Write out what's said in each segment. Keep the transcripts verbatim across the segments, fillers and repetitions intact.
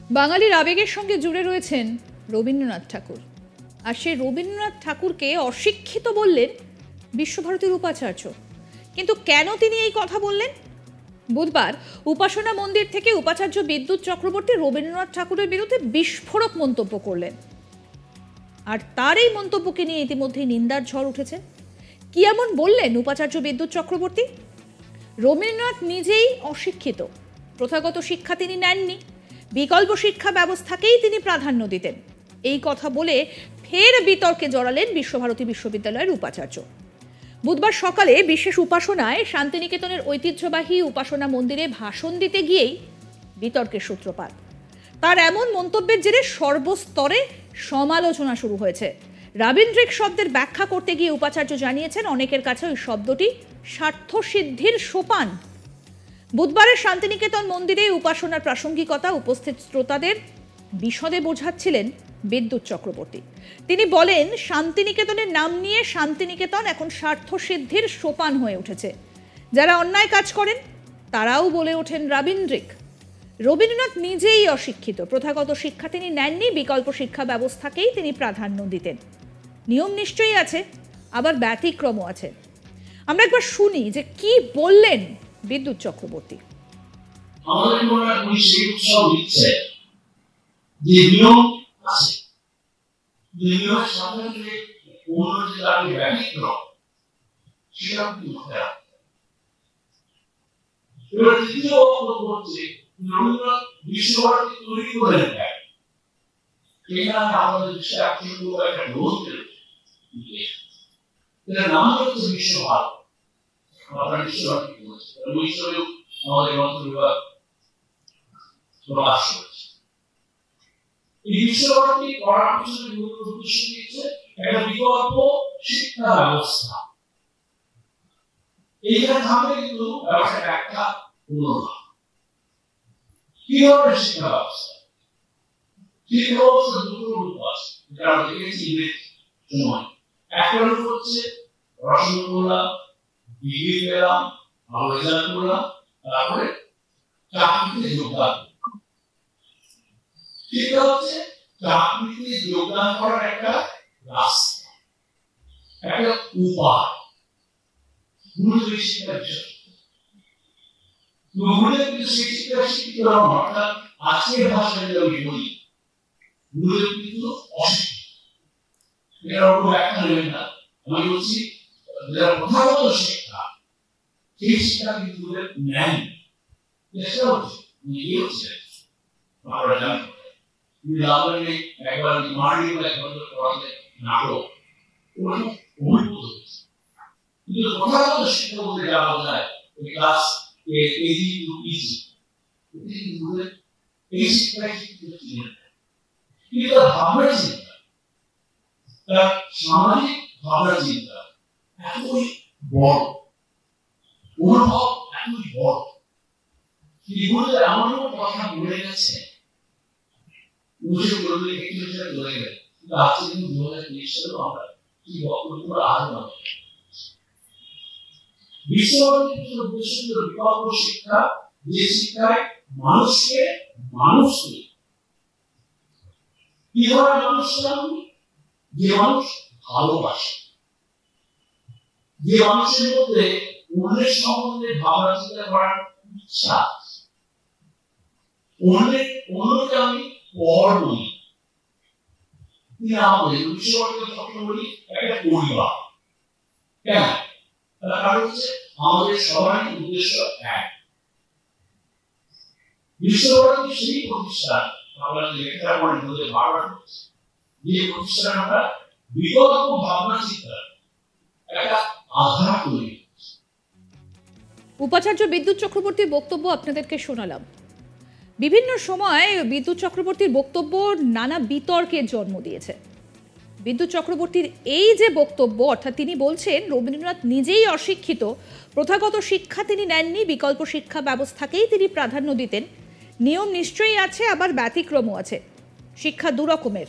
বাঙালির আবেগের সঙ্গে জুড়ে রয়েছেন রবীন্দ্রনাথ ঠাকুর। আর সেই রবীন্দ্রনাথ ঠাকুরকে অশিক্ষিত বললেন বিশ্বভারতীর উপাচার্য। কিন্তু কেন তিনি এই কথা বললেন? বুধবার উপাসনা মন্দির থেকে উপাচার্য বিদ্যুৎ চক্রবর্তী রবীন্দ্রনাথ ঠাকুরের বিরুদ্ধে বিস্ফোরক মন্তব্য করলেন। আর তার এই মন্তব্যকে নিয়ে ইতিমধ্যেই নিন্দার ঝড় উঠেছে। কি এমন বললেন উপাচার্য বিদ্যুৎ চক্রবর্তী? রবীন্দ্রনাথ নিজেই অশিক্ষিত, প্রথাগত শিক্ষা তিনি নেননি, বিকল্প শিক্ষা ব্যবস্থাকেই তিনি প্রাধান্য দিতেন। এই কথা বলে ফের বিতর্কে জড়ালেন বিশ্বভারতী বিশ্ববিদ্যালয়ের উপাচার্য। বুধবার সকালে বিশেষ উপাসনায় শান্তিনিকেতনের ঐতিহ্যবাহী উপাসনা মন্দিরে ভাষণ দিতে গিয়েই বিতর্কের সূত্রপাত। তার এমন মন্তব্যের জেরে সর্বস্তরে সমালোচনা শুরু হয়েছে। রাবীন্দ্রিক শব্দের ব্যাখ্যা করতে গিয়ে উপাচার্য জানিয়েছেন, অনেকের কাছে ওই শব্দটি স্বার্থসিদ্ধির সোপান। বুধবারের শান্তিনিকেতন মন্দিরে উপাসনার প্রাসঙ্গিকতা উপস্থিত শ্রোতাদের বিশদে বোঝাচ্ছিলেন বিদ্যুৎ চক্রবর্তী। তিনি বলেন, শান্তিনিকেতনের নাম নিয়ে শান্তিনিকেতন এখন স্বার্থসিদ্ধির সোপান হয়ে উঠেছে। যারা অন্যায় কাজ করেন তারাও বলে ওঠেন রাবীন্দ্রিক। রবীন্দ্রনাথ নিজেই অশিক্ষিত, প্রথাগত শিক্ষা তিনি নেননি, বিকল্প শিক্ষা ব্যবস্থাকেই তিনি প্রাধান্য দিতেন। নিয়ম নিশ্চয়ই আছে, আবার ব্যতিক্রমও আছে। আমরা একবার শুনি যে কি বললেন বিদ্যুৎ চক্রবর্তী। আমাদের মনে হয় উনি সেই উৎসাহ দিচ্ছে যে নিয়ম আছে, যে নিয়মের সামনে যে অন্য যে দাঁড়িয়ে ব্যতিক্রম, সেটাও কিন্তু মাথায় রাখতে হবে। এবার তৃতীয় বক্তব্য হচ্ছে রবীন্দ্রনাথ বিশ্বভারতী তৈরি করেন দেয়, এখানে আমাদের দেশে একশো একটা গ্রন্থ রয়েছে, এটার নাম হচ্ছে বিশ্বভারতী। আপনারা বিশ্বভারতী বলছেন, ওই হিসেবেও আমাদের গ্রন্থ বিভাগ প্রকাশ করেছে। এই বিশ্বভারতী করার পিছনে মূল উদ্দেশ্য দিয়েছে একটা বিকল্প শিক্ষা ব্যবস্থা। এইখানে থামলে কিন্তু ব্যবসাটা একটা পুনরায় কি ধরনের শিক্ষা ব্যবস্থা? শিক্ষা ব্যবস্থা দুটো রূপ আছে, যেটা আমরা দেখেছি ইংরেজ সময়। একটা রূপ হচ্ছে পড়াশোনা করলাম, ডিগ্রি পেলাম, ভালো রেজাল্ট করলাম, তারপরে চাকরিতে যোগদান। শিক্ষা হচ্ছে চাকরিতে যোগদান করার একটা রাস্তা, একটা উপায়। মূলত এই শিক্ষার বিষয় মূলত কিন্তু সেই শিক্ষা শিক্ষিত হওয়া, অর্থাৎ আজকের ভাষায় যদি আমি বলি মূলত কিন্তু অশিক্ষিত। এটা অন্য ব্যাখ্যা নেবেন না, আমি বলছি যারা প্রথাগত শিক্ষা, সেই শিক্ষা কিন্তু নেন, চেষ্টা হচ্ছে নিজে হচ্ছে আমরা জানি লাভে একবার মারি বলে একবার পড়াতে নাটক ওরকম অভিভূত হচ্ছে। কিন্তু প্রথাগত শিক্ষা বলতে যাওয়া যায় ওই ক্লাস কেজি টু পিজি, এই শিক্ষায় শিক্ষিত ছিলেন। কিন্তু তার ভাবনা চিন্তা, তার সামাজিক ভাবনা চিন্তা এতই বড়, অনুভব এতই বড়, এগুলো এমন কথা বলে গেছে উনিশশো একত্রিশ সালে বলে গেছে। কিন্তু আজকে কিন্তু দু হাজার তেইশ সালেও আমরা কি বক্তব্য আরো পাবো। বিশ্বভারতীর উদ্দেশ্য ছিল বিকল্প শিক্ষা, যে শিক্ষায় মানুষকে মানুষ তৈরি। কি ধরনের মানুষ? যে মানুষ ভালোবাসে, যে মানুষের মধ্যে অন্যের সম্বন্ধে ভাবনা চিন্তা করার ইচ্ছা, অন্যের অন্যকে আমি পর বলি। আমাদের বিশ্বভারতীর স্বপ্ন বলি একটা পরিবার। কেন? তার কারণ হচ্ছে আমাদের সবাই উদ্দেশ্য এক। বিশ্বভারতী সেই প্রতিষ্ঠান, আমরা লেখাটা পড়ে বলতে বারবার হচ্ছে, যে প্রতিষ্ঠান আমরা বিকল্প ভাবনা চিন্তা একটা আধার তৈরি। উপাচার্য বিদ্যুৎ চক্রবর্তীর বক্তব্য আপনাদেরকে শোনালাম। বিভিন্ন সময় বিদ্যুৎ চক্রবর্তীর বক্তব্য নানা বিতর্কের জন্ম দিয়েছে। বিদ্যুৎ চক্রবর্তীর এই যে বক্তব্য, অর্থাৎ তিনি বলছেন রবীন্দ্রনাথ নিজেই অশিক্ষিত, প্রথাগত শিক্ষা তিনি নেননি, বিকল্প শিক্ষা ব্যবস্থাকেই তিনি প্রাধান্য দিতেন। নিয়ম নিশ্চয়ই আছে, আবার ব্যতিক্রমও আছে। শিক্ষা দু রকমের,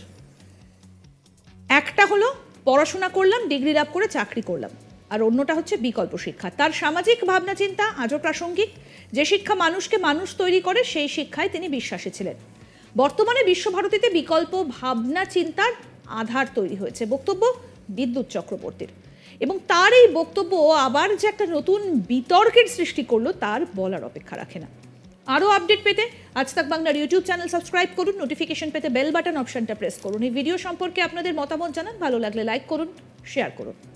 একটা হলো পড়াশোনা করলাম, ডিগ্রি লাভ করে চাকরি করলাম, আর অন্যটা হচ্ছে বিকল্প শিক্ষা। তার সামাজিক ভাবনা চিন্তা আজও প্রাসঙ্গিক। যে শিক্ষা মানুষকে মানুষ তৈরি করে সেই শিক্ষায় তিনি বিশ্বাসী ছিলেন। বর্তমানে বিশ্বভারতীতে বিকল্প ভাবনা চিন্তার আধার তৈরি হয়েছে, বক্তব্য বিদ্যুৎ চক্রবর্তীর। এবং তার এই বক্তব্য আবার যে একটা নতুন বিতর্কের সৃষ্টি করলো তার বলার অপেক্ষা রাখে না। আরও আপডেট পেতে আজ তাক বাংলার ইউটিউব চ্যানেল সাবস্ক্রাইব করুন, নোটিফিকেশন পেতে বেল বাটন অপশনটা প্রেস করুন। এই ভিডিও সম্পর্কে আপনাদের মতামত জানান, ভালো লাগলে লাইক করুন, শেয়ার করুন।